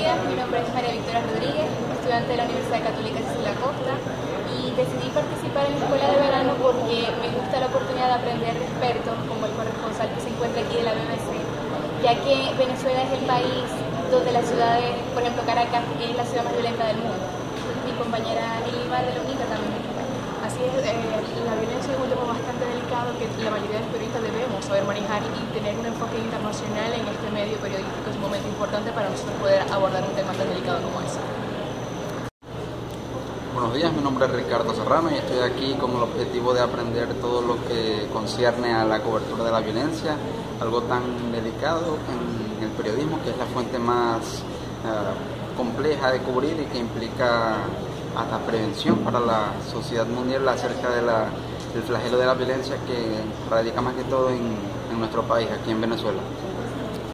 días, mi nombre es María Victoria Rodríguez, estudiante de la Universidad Católica Cecilia Acosta, y decidí participar en la escuela de verano porque me gusta la oportunidad de aprender de expertos como el corresponsal que se encuentra aquí de la BBC, ya que Venezuela es el país donde la ciudad, por ejemplo Caracas, es la ciudad más violenta del mundo. Mi compañera Elima de la UNICA también. Así es, la violencia es un tema bastante delicado que la mayoría de los periodistas debemos saber manejar, y tener un enfoque internacional en este medio periodístico es sumamente importante para nosotros poder abordar un tema tan delicado como ese. Buenos días, mi nombre es Ricardo Serrano y estoy aquí con el objetivo de aprender todo lo que concierne a la cobertura de la violencia, algo tan delicado en el periodismo, que es la fuente más compleja de cubrir y que implica a la prevención para la sociedad mundial acerca del flagelo de la violencia que radica más que todo en nuestro país, aquí en Venezuela.